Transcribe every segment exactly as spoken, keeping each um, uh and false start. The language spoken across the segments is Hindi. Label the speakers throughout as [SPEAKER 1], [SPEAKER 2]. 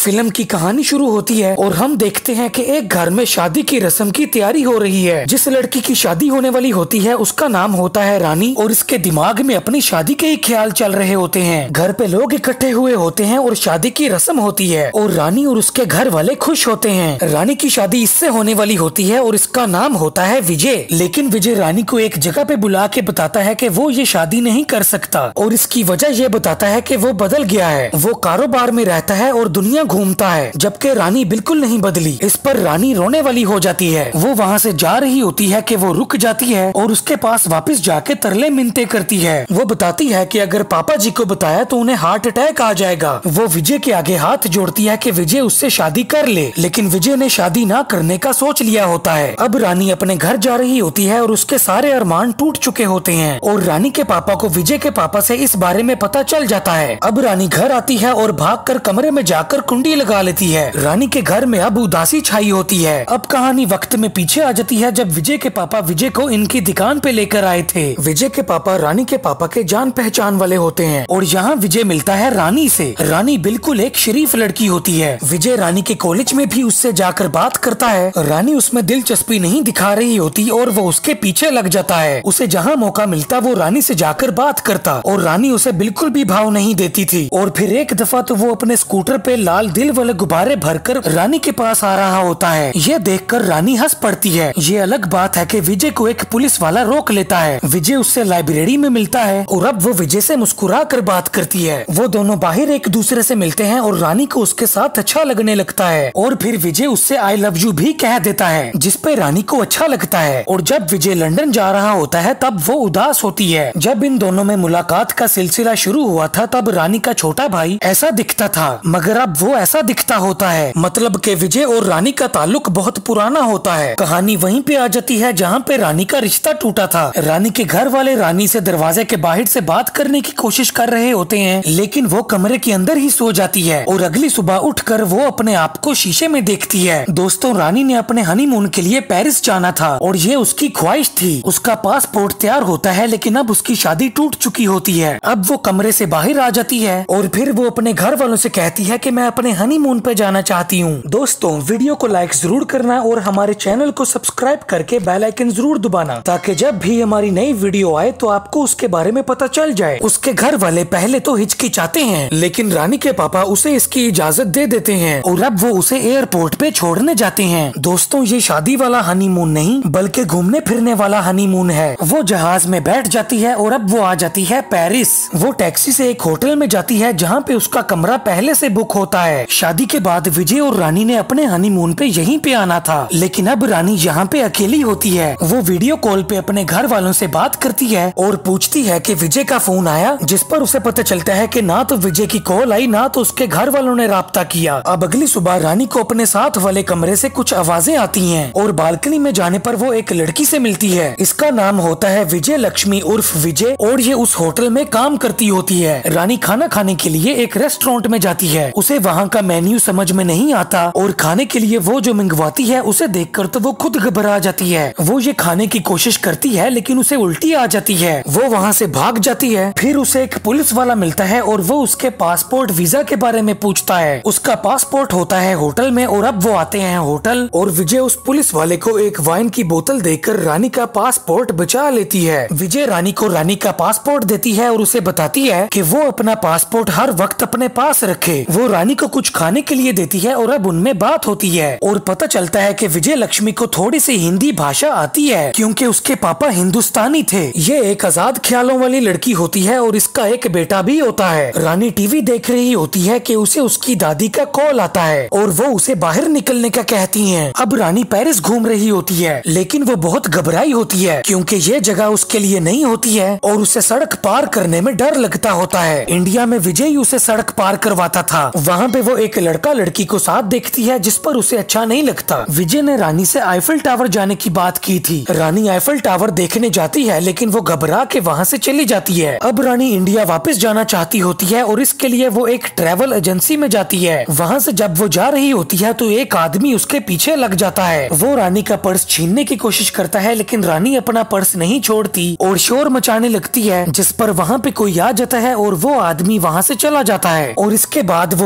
[SPEAKER 1] फिल्म की कहानी शुरू होती है और हम देखते हैं कि एक घर में शादी की रस्म की तैयारी हो रही है। जिस लड़की की शादी होने वाली होती है उसका नाम होता है रानी और इसके दिमाग में अपनी शादी के ही ख्याल चल रहे होते हैं। घर पे लोग इकट्ठे हुए होते हैं और शादी की रस्म होती है और रानी और उसके घर वाले खुश होते हैं। रानी की शादी इससे होने वाली होती है और इसका नाम होता है विजय। लेकिन विजय रानी को एक जगह पे बुला के बताता है कि वो ये शादी नहीं कर सकता और इसकी वजह ये बताता है कि वो बदल गया है, वो कारोबार में रहता है और दुनिया घूमता है, जबकि रानी बिल्कुल नहीं बदली। इस पर रानी रोने वाली हो जाती है। वो वहाँ से जा रही होती है कि वो रुक जाती है और उसके पास वापस जाके तरले मिन्नतें करती है। वो बताती है कि अगर पापा जी को बताया तो उन्हें हार्ट अटैक आ जाएगा। वो विजय के आगे हाथ जोड़ती है कि विजय उससे शादी कर ले, लेकिन विजय ने शादी ना करने का सोच लिया होता है। अब रानी अपने घर जा रही होती है और उसके सारे अरमान टूट चुके होते हैं और रानी के पापा को विजय के पापा से इस बारे में पता चल जाता है। अब रानी घर आती है और भागकर कमरे में जाकर कुंडी लगा लेती है। रानी के घर में अब उदासी छाई होती है। अब कहानी वक्त में पीछे आ जाती है जब विजय के पापा विजय को इनकी दुकान पे लेकर आए थे। विजय के पापा रानी के पापा के जान पहचान वाले होते हैं और यहाँ विजय मिलता है रानी से। रानी बिल्कुल एक शरीफ लड़की होती है। विजय रानी के कॉलेज में भी उससे जाकर बात करता है। रानी उसमें दिलचस्पी नहीं दिखा रही होती और वो उसके पीछे लग जाता है। उसे जहाँ मौका मिलता वो रानी से जाकर बात करता और रानी उसे बिल्कुल भी भाव नहीं देती थी। और फिर एक दफा तो वो अपने स्कूटर पे लाल दिल वाले गुब्बारे भरकर रानी के पास आ रहा होता है। ये देखकर रानी हंस पड़ती है। ये अलग बात है कि विजय को एक पुलिस वाला रोक लेता है। विजय उससे लाइब्रेरी में मिलता है और अब वो विजय से मुस्कुरा कर बात करती है। वो दोनों बाहर एक दूसरे से मिलते हैं और रानी को उसके साथ अच्छा लगने लगता है और फिर विजय उससे आई लव यू भी कह देता है, जिस पे रानी को अच्छा लगता है। और जब विजय लंदन जा रहा होता है तब वो उदास होती है। जब इन दोनों में मुलाकात का सिलसिला शुरू हुआ था तब रानी का छोटा भाई ऐसा दिखता था, मगर अब वो ऐसा दिखता होता है। मतलब कि विजय और रानी का ताल्लुक बहुत पुराना होता है। कहानी वहीं पे आ जाती है जहाँ पे रानी का रिश्ता टूटा था। रानी के घर वाले रानी से दरवाजे के बाहर से बात करने की कोशिश कर रहे होते हैं, लेकिन वो कमरे के अंदर ही सो जाती है और अगली सुबह उठकर वो अपने आप को शीशे में देखती है। दोस्तों, रानी ने अपने हनीमून के लिए पेरिस जाना था और ये उसकी ख्वाहिश थी। उसका पासपोर्ट तैयार होता है लेकिन अब उसकी शादी टूट चुकी होती है। अब वो कमरे से बाहर आ जाती है और फिर वो अपने घर वालों से कहती है कि मैं अपने हनीमून पे जाना चाहती हूँ। दोस्तों, वीडियो को लाइक जरूर करना और हमारे चैनल को सब्सक्राइब करके बेल आइकन जरूर दबाना, ताकि जब भी हमारी नई वीडियो आए तो आपको उसके बारे में पता चल जाए। उसके घर वाले पहले तो हिचकिचाते हैं, लेकिन रानी के पापा उसे इसकी इजाजत दे देते हैं और अब वो उसे एयरपोर्ट पे छोड़ने जाते हैं। दोस्तों, ये शादी वाला हनीमून नहीं बल्कि घूमने फिरने वाला हनीमून है। वो जहाज में बैठ जाती है और अब वो आ जाती है पेरिस। वो टैक्सी से एक होटल में जाती है जहाँ पे उसका कमरा पहले से बुक होता है। शादी के बाद विजय और रानी ने अपने हनीमून पे यहीं पे आना था, लेकिन अब रानी यहाँ पे अकेली होती है। वो वीडियो कॉल पे अपने घर वालों से बात करती है और पूछती है कि विजय का फोन आया, जिस पर उसे पता चलता है कि ना तो विजय की कॉल आई ना तो उसके घर वालों ने राब्ता किया। अब अगली सुबह रानी को अपने साथ वाले कमरे से कुछ आवाजें आती हैं और बालकनी में जाने पर वो एक लड़की से मिलती है। इसका नाम होता है विजय लक्ष्मी उर्फ विजय और ये उस होटल में काम करती होती है। रानी खाना खाने के लिए एक रेस्टोरेंट में जाती है। उसे वहाँ का मेन्यू समझ में नहीं आता और खाने के लिए वो जो मंगवाती है उसे देखकर तो वो खुद घबरा जाती है। वो ये खाने की कोशिश करती है लेकिन उसे उल्टी आ जाती है। वो वहाँ से भाग जाती है। फिर उसे एक पुलिस वाला मिलता है और वो उसके पासपोर्ट वीजा के बारे में पूछता है। उसका पासपोर्ट होता है होटल में और अब वो आते हैं होटल और विजय उस पुलिस वाले को एक वाइन की बोतल देकर रानी का पासपोर्ट बचा लेती है। विजय रानी को रानी का पासपोर्ट देती है और उसे बताती है कि वो अपना पासपोर्ट हर वक्त अपने पास रखे। वो रानी को कुछ खाने के लिए देती है और अब उनमें बात होती है और पता चलता है कि विजय लक्ष्मी को थोड़ी सी हिंदी भाषा आती है क्योंकि उसके पापा हिंदुस्तानी थे। ये एक आजाद ख्यालों वाली लड़की होती है और इसका एक बेटा भी होता है। रानी टीवी देख रही होती है कि उसे उसकी दादी का कॉल आता है और वो उसे बाहर निकलने का कहती हैं। अब रानी पेरिस घूम रही होती है लेकिन वो बहुत घबराई होती है क्योंकि ये जगह उसके लिए नहीं होती है और उसे सड़क पार करने में डर लगता होता है। इंडिया में विजय ही उसे सड़क पार करवाता था। वहाँ पे वो एक लड़का लड़की को साथ देखती है जिस पर उसे अच्छा नहीं लगता। विजय ने रानी से आईफिल टावर जाने की बात की थी। रानी आईफिल टावर देखने जाती है लेकिन वो घबरा के वहाँ से चली जाती है। अब रानी इंडिया वापस जाना चाहती होती है और इसके लिए वो एक ट्रैवल एजेंसी में जाती है। वहाँ से जब वो जा रही होती है तो एक आदमी उसके पीछे लग जाता है। वो रानी का पर्स छीनने की कोशिश करता है लेकिन रानी अपना पर्स नहीं छोड़ती और शोर मचाने लगती है, जिस पर वहाँ पे कोई आ जाता है और वो आदमी वहाँ से चला जाता है। और इसके बाद वो विजय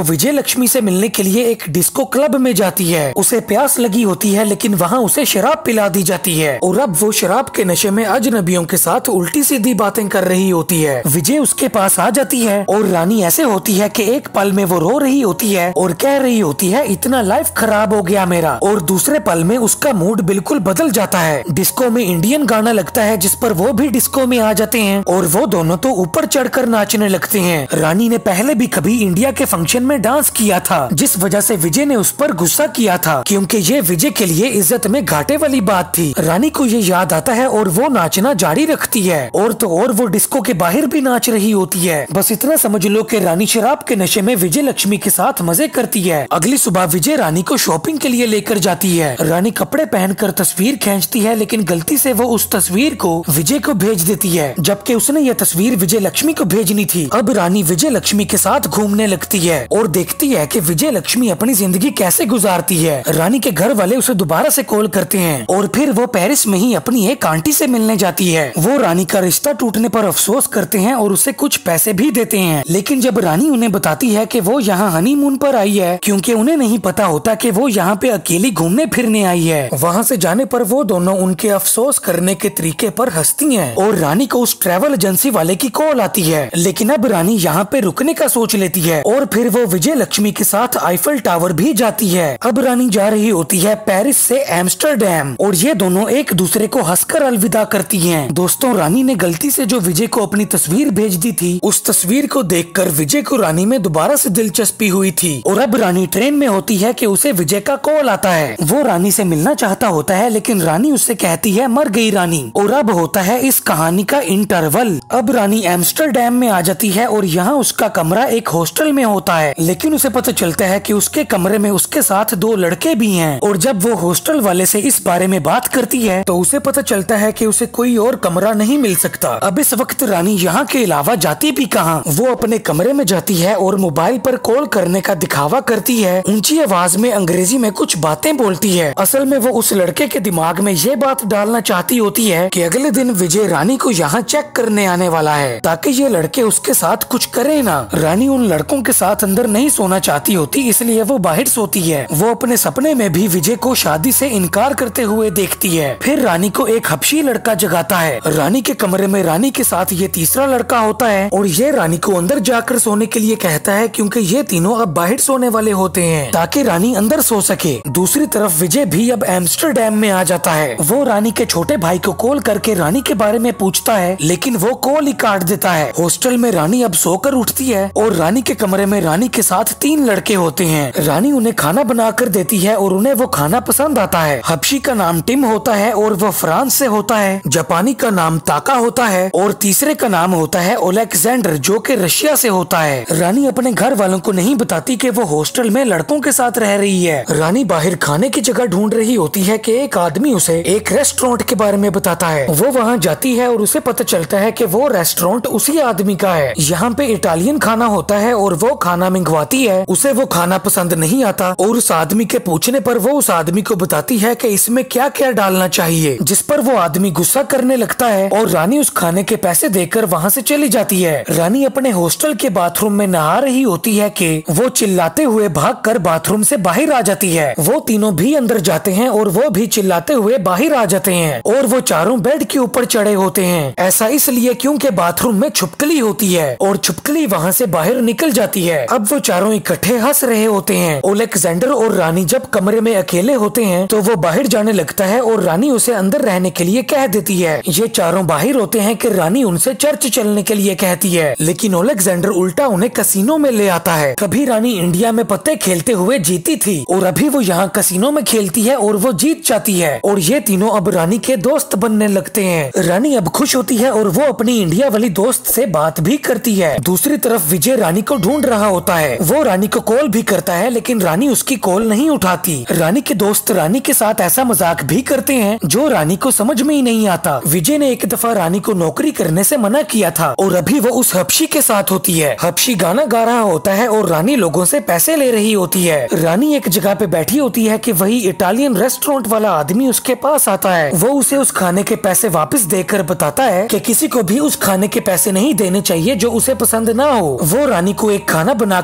[SPEAKER 1] लक्ष्मी से मिलने के लिए एक डिस्को क्लब में जाती है। उसे प्यास लगी होती है लेकिन वहाँ उसे शराब पिला दी जाती है और अब वो शराब के नशे में अजनबियों के साथ उल्टी सीधी बातें कर रही होती है। विजय उसके पास आ जाती है और रानी ऐसे होती है कि एक पल में वो रो रही होती है और कह रही होती है इतना लाइफ खराब हो गया मेरा, और दूसरे पल में उसका मूड बिल्कुल बदल जाता है। डिस्को में इंडियन गाना लगता है जिस पर वो भी डिस्को में आ जाते हैं और वो दोनों तो ऊपर चढ़कर नाचने लगते हैं। रानी ने पहले भी कभी इंडिया के फंक्शन में डांस किया था जिस वजह से विजय ने उस पर गुस्सा किया था क्योंकि ये विजय के लिए इज्जत में घाटे वाली बात थी। रानी को ये याद आता है और वो नाचना जारी रखती है और तो और वो डिस्को के बाहर भी नाच रही होती है। बस इतना समझ लो कि रानी शराब के नशे में विजय लक्ष्मी के साथ मजे करती है। अगली सुबह विजय रानी को शॉपिंग के लिए लेकर जाती है। रानी कपड़े पहनकर तस्वीर खींचती है लेकिन गलती से वो उस तस्वीर को विजय को भेज देती है जबकि उसने यह तस्वीर विजय लक्ष्मी को भेजनी थी। अब रानी विजय लक्ष्मी के साथ घूमने लगती है और देखती है कि विजय लक्ष्मी अपनी जिंदगी कैसे गुजारती है। रानी के घर वाले उसे दोबारा से कॉल करते हैं और फिर वो पेरिस में ही अपनी एक आंटी से मिलने जाती है। वो रानी का रिश्ता टूटने पर अफसोस करते हैं और उसे कुछ पैसे भी देते हैं, लेकिन जब रानी उन्हें बताती है कि वो यहाँ हनीमून पर आई है क्योंकि उन्हें नहीं पता होता कि वो यहाँ पे अकेली घूमने फिरने आई है। वहाँ से जाने पर वो दोनों उनके अफसोस करने के तरीके पर हंसती हैं और रानी को उस ट्रैवल एजेंसी वाले की कॉल आती है। लेकिन अब रानी यहाँ पे रुकने का सोच लेती है और फिर वो विजय लक्ष्मी के साथ आईफल टावर भी जाती है। अब रानी जा रही होती है पेरिस से एम्स्टरडैम और ये दोनों एक दूसरे को हंसकर अलविदा करती हैं। दोस्तों, रानी ने गलती से जो विजय को अपनी तस्वीर भेज दी थी उस तस्वीर को देखकर विजय को रानी में दोबारा से दिलचस्पी हुई थी और अब रानी ट्रेन में होती है कि उसे विजय का कॉल आता है। वो रानी से मिलना चाहता होता है लेकिन रानी उससे कहती है मर गई रानी। और अब होता है इस कहानी का इंटरवल। अब रानी एम्स्टरडैम में आ जाती है और यहाँ उसका कमरा एक हॉस्टल में होता है, लेकिन उसे पता चलता है कि उसके कमरे में उसके साथ दो लड़के भी हैं। और जब वो हॉस्टल वाले से इस बारे में बात करती है तो उसे पता चलता है कि उसे कोई और कमरा नहीं मिल सकता। अब इस वक्त रानी यहाँ के अलावा जाती भी कहाँ, वो अपने कमरे में जाती है और मोबाइल पर कॉल करने का दिखावा करती है। ऊंची आवाज में अंग्रेजी में कुछ बातें बोलती है। असल में वो उस लड़के के दिमाग में ये बात डालना चाहती होती है कि अगले दिन विजय रानी को यहाँ चेक करने आने वाला है ताकि ये लड़के उसके साथ कुछ करे ना। रानी उन लड़कों के साथ अंदर नहीं सोना चाहती होती इसलिए वो बाहर सोती है। वो अपने सपने में भी विजय को शादी से इनकार करते हुए देखती है। फिर रानी को एक हबशी लड़का जगाता है। रानी के कमरे में रानी के साथ ये तीसरा लड़का होता है और ये रानी को अंदर जाकर सोने के लिए कहता है क्योंकि ये तीनों अब बाहर सोने वाले होते हैं ताकि रानी अंदर सो सके। दूसरी तरफ विजय भी अब एम्स्टरडैम में आ जाता है। वो रानी के छोटे भाई को कॉल करके रानी के बारे में पूछता है लेकिन वो कॉल ही काट देता है। हॉस्टल में रानी अब सोकर उठती है और रानी के कमरे में रानी के साथ तीन लड़के होते हैं। रानी उन्हें खाना बना कर देती है और उन्हें वो खाना पसंद आता है। हबशी का नाम टिम होता है और वो फ्रांस से होता है। जापानी का नाम ताका होता है और तीसरे का नाम होता है ओलेक्जेंडर जो कि रशिया से होता है। रानी अपने घर वालों को नहीं बताती कि वो हॉस्टल में लड़कों के साथ रह रही है। रानी बाहर खाने की जगह ढूंढ रही होती है कि एक आदमी उसे एक रेस्टोरेंट के बारे में बताता है। वो वहाँ जाती है और उसे पता चलता है कि वो रेस्टोरेंट उसी आदमी का है। यहाँ पे इटालियन खाना होता है और वो खाना मंगवाती है। उसे वो खाना पसंद नहीं आता और उस आदमी के पूछने पर वो उस आदमी को बताती है कि इसमें क्या क्या डालना चाहिए, जिस पर वो आदमी गुस्सा करने लगता है और रानी उस खाने के पैसे देकर वहाँ से चली जाती है। रानी अपने हॉस्टल के बाथरूम में नहा रही होती है कि वो चिल्लाते हुए भागकर बाथरूम से बाहर आ जाती है। वो तीनों भी अंदर जाते हैं और वो भी चिल्लाते हुए बाहर आ जाते हैं और वो चारों बेड के ऊपर चढ़े होते हैं। ऐसा इसलिए क्योंकि बाथरूम में छुपकली होती है और छुपकली वहाँ से बाहर निकल जाती है। अब वो चारों इकट्ठे हंस रहे होते हैं। ओलेक्जेंडर और रानी जब कमरे में अकेले होते हैं तो वो बाहर जाने लगता है और रानी उसे अंदर रहने के लिए कह देती है। ये चारों बाहर होते हैं कि रानी उनसे चर्च चलने के लिए कहती है, लेकिन ओलेक्जेंडर उल्टा उन्हें कसीनो में ले आता है। कभी रानी इंडिया में पत्ते खेलते हुए जीती थी और अभी वो यहाँ कसीनो में खेलती है और वो जीत जाती है और ये तीनों अब रानी के दोस्त बनने लगते हैं। रानी अब खुश होती है और वो अपनी इंडिया वाली दोस्त से बात भी करती है। दूसरी तरफ विजय रानी को ढूंढ रहा होता है। वो रानी को कॉल भी करता है लेकिन रानी उसकी कॉल नहीं उठाती। रानी के दोस्त रानी के साथ ऐसा मजाक भी करते हैं जो रानी को समझ में ही नहीं आता। विजय ने एक दफा रानी को नौकरी करने से मना किया था और अभी वो उस हबशी के साथ होती है। हबशी गाना गा रहा होता है और रानी लोगों से पैसे ले रही होती है। रानी एक जगह पे बैठी होती है कि वही इटालियन रेस्टोरेंट वाला आदमी उसके पास आता है। वो उसे उस खाने के पैसे वापस देकर बताता है कि किसी को भी उस खाने के पैसे नहीं देने चाहिए जो उसे पसंद ना हो। वो रानी को एक खाना बनाकर बेचने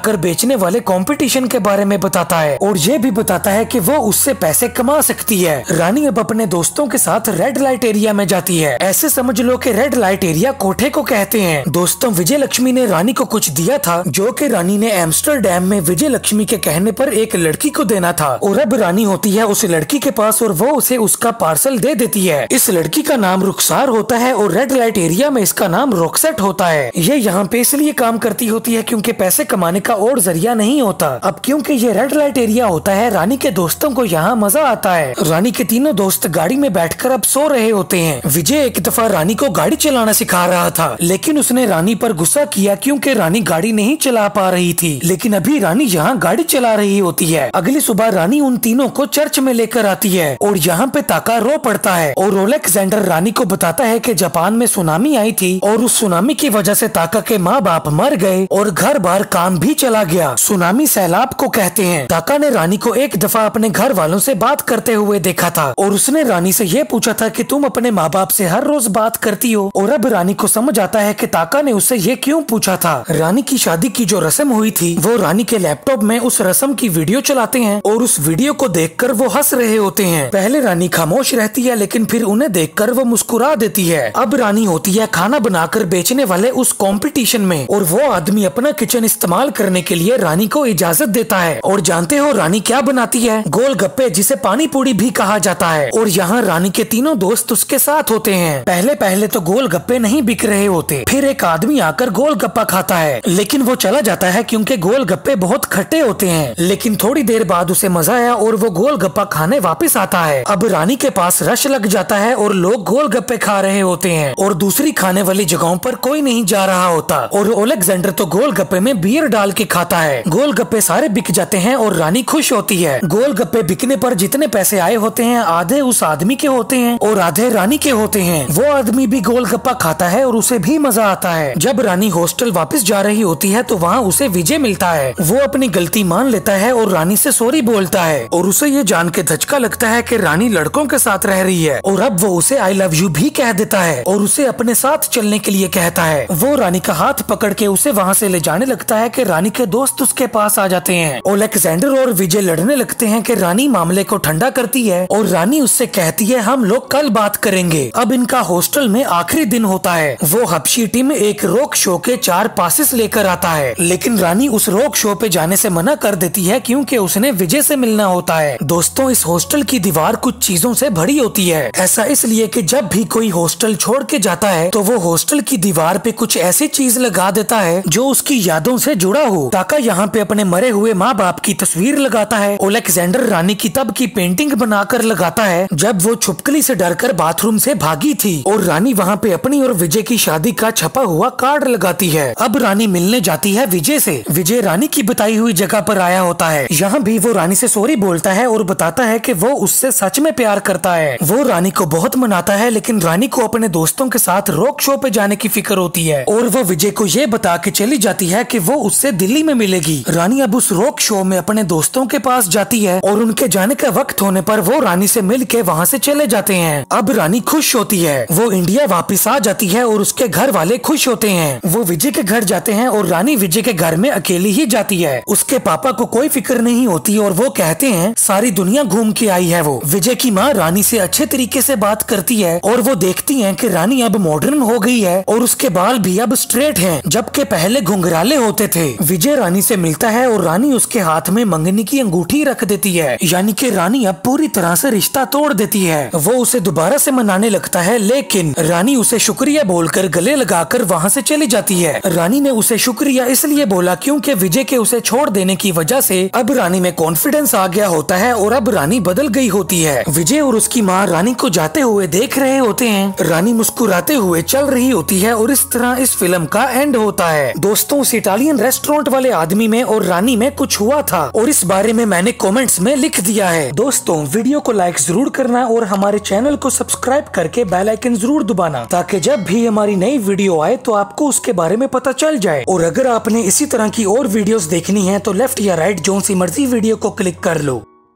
[SPEAKER 1] बेचने वाले कंपटीशन के बारे में बताता है और ये भी बताता है कि वो उससे पैसे कमा सकती है। रानी अब अपने दोस्तों के साथ रेड लाइट एरिया में जाती है। ऐसे समझ लो कि रेड लाइट एरिया कोठे को कहते हैं। दोस्तों, विजय लक्ष्मी ने रानी को कुछ दिया था जो कि रानी ने एम्स्टरडैम में विजय लक्ष्मी के कहने पर एक लड़की को देना था और अब रानी होती है उस लड़की के पास और वो उसे उसका पार्सल दे देती है। इस लड़की का नाम रुखसार होता है और रेड लाइट एरिया में इसका नाम रोक्सेट होता है। ये यहाँ पे इसलिए काम करती होती है क्योंकि पैसे कमाने का और जरिया नहीं होता। अब क्योंकि ये रेड लाइट एरिया होता है, रानी के दोस्तों को यहाँ मजा आता है। रानी के तीनों दोस्त गाड़ी में बैठकर अब सो रहे होते हैं। विजय एक दफा रानी को गाड़ी चलाना सिखा रहा था, लेकिन उसने रानी पर गुस्सा किया क्योंकि रानी गाड़ी नहीं चला पा रही थी। लेकिन अभी रानी यहाँ गाड़ी चला रही होती है। अगली सुबह रानी उन तीनों को चर्च में लेकर आती है और यहाँ पे ताका रो पड़ता है और ओलेक्जेंडर रानी को बताता है कि जापान में सुनामी आई थी और उस सुनामी की वजह से ताका के माँ बाप मर गए और घर बार काम भी चला गया। सुनामी सैलाब को कहते हैं। ताका ने रानी को एक दफा अपने घर वालों से बात करते हुए देखा था और उसने रानी से ये पूछा था कि तुम अपने माँ बाप से हर रोज बात करती हो। और अब रानी को समझ आता है कि ताका ने उससे ये क्यों पूछा था। रानी की शादी की जो रस्म हुई थी वो रानी के लैपटॉप में उस रस्म की वीडियो चलाते हैं और उस वीडियो को देखकर वो हंस रहे होते हैं। पहले रानी खामोश रहती है लेकिन फिर उन्हें देखकर वो मुस्कुरा देती है। अब रानी होती है खाना बनाकर बेचने वाले उस कंपटीशन में और वो आदमी अपना किचन इस्तेमाल करने के लिए रानी को इजाजत देता है। और जानते हो रानी क्या बनाती है? गोलगप्पे, जिसे पानी पूरी भी कहा जाता है। और यहाँ रानी के तीनों दोस्त उसके साथ होते हैं। पहले पहले तो गोलगप्पे नहीं बिक रहे होते, फिर एक आदमी आकर गोलगप्पा खाता है लेकिन वो चला जाता है क्योंकि गोलगप्पे बहुत खट्टे होते हैं। लेकिन थोड़ी देर बाद उसे मजा आया और वो गोलगप्पा खाने वापस आता है। अब रानी के पास रश लग जाता है और लोग गोलगप्पे खा रहे होते हैं और दूसरी खाने वाली जगहों पर कोई नहीं जा रहा होता। और ओलेक्जेंडर तो गोलगप्पे में बियर डाल के खाता है। गोलगप्पे सारे बिक जाते हैं और रानी खुश होती है। गोलगप्पे बिकने पर जितने पैसे आए होते हैं आधे उस आदमी के होते हैं और आधे रानी के होते हैं। वो आदमी भी गोलगप्पा खाता है और उसे भी मजा आता है। जब रानी हॉस्टल वापस जा रही होती है तो वहाँ उसे विजय मिलता है। वो अपनी गलती मान लेता है और रानी से सॉरी बोलता है और उसे ये जान के धचका लगता है कि रानी लड़कों के साथ रह रही है और अब वो उसे आई लव यू भी कह देता है और उसे अपने साथ चलने के लिए कहता है। वो रानी का हाथ पकड़ के उसे वहाँ से ले जाने लगता है कि रानी के दोस्त उसके पास आ जाते हैं। ओलेक्जेंडर और विजय लड़ने लगते हैं कि रानी मामले को ठंडा करती है और रानी उससे कहती है हम लोग कल बात करेंगे। अब इनका हॉस्टल में आखिरी दिन होता है। वो हबशी टीम एक रॉक शो के चार पासेस लेकर आता है लेकिन रानी उस रॉक शो पे जाने से मना कर देती है क्योंकि उसने विजय से मिलना होता है। दोस्तों, इस हॉस्टल की दीवार कुछ चीजों से भरी होती है। ऐसा इसलिए कि जब भी कोई हॉस्टल छोड़ के जाता है तो वो हॉस्टल की दीवार पे कुछ ऐसी चीज लगा देता है जो उसकी यादों से जुड़ा हो। ताका यहाँ पे अपने मरे हुए माँ बाप की तस्वीर लगाता है। ओलेक्जेंडर रानी की तब की पेंटिंग बनाकर लगाता है जब वो छुपकली से डरकर बाथरूम से भागी थी और रानी वहाँ पे अपनी और विजय की शादी का छपा हुआ कार्ड लगाती है। अब रानी मिलने जाती है विजय से। विजय रानी की बताई हुई जगह पर आया होता है। यहाँ भी वो रानी से सॉरी बोलता है और बताता है कि वो उससे सच में प्यार करता है। वो रानी को बहुत मनाता है लेकिन रानी को अपने दोस्तों के साथ रॉक शो पे जाने की फिक्र होती है और वो विजय को ये बता के चली जाती है कि वो उससे दिल्ली में मिलेगी। रानी अब उस रॉक शो में अपने दोस्तों के पास जाती है और उनके जाने का वक्त होने पर वो रानी से मिल के वहाँ से चले जाते हैं। अब रानी खुश होती है। वो इंडिया वापिस आ जाती है और उसके घर वाले खुश होते हैं। वो विजय के घर जाते हैं और रानी विजय के घर में अकेली ही जाती है। उसके पापा को कोई फिक्र नहीं होती और वो कहते हैं सारी दुनिया घूम के आई है। वो विजय की माँ रानी से अच्छे तरीके से बात करती है और वो देखती है कि रानी अब मॉडर्न हो गई है और उसके बाल भी अब स्ट्रेट हैं, जबकि पहले घुंघराले होते थे। विजय रानी से मिलता है और रानी उसके हाथ में मंगनी की अंगूठी रख देती है, यानी कि रानी अब पूरी तरह से रिश्ता तोड़ देती है। वो उसे दोबारा से मनाने लगता है लेकिन रानी उसे शुक्रिया बोलकर गले लगाकर वहाँ से चली जाती है। रानी ने उसे शुक्रिया इसलिए बोला क्योंकि विजय के उसे छोड़ देने की वजह से अब रानी में कॉन्फिडेंस आ गया होता है और अब रानी बदल गई होती है। विजय और उसकी माँ रानी को जाते हुए देख रहे होते हैं। रानी मुस्कुराते हुए चल रही होती है और इस तरह इस फिल्म का एंड होता है। दोस्तों, उस इटालियन रेस्टोरेंट वाले आदमी में और रानी में कुछ हुआ था और इस बारे में मैंने कमेंट्स में लिख दिया है। दोस्तों, वीडियो को लाइक जरूर करना और हमारे चैनल को सब्सक्राइब करके बेल आइकन जरूर दबाना ताकि जब भी हमारी नई वीडियो आए तो आपको उसके बारे में पता चल जाए। और अगर आपने इसी तरह की और वीडियोस देखनी है तो लेफ्ट या राइट जोन सी मर्जी वीडियो को क्लिक कर लो।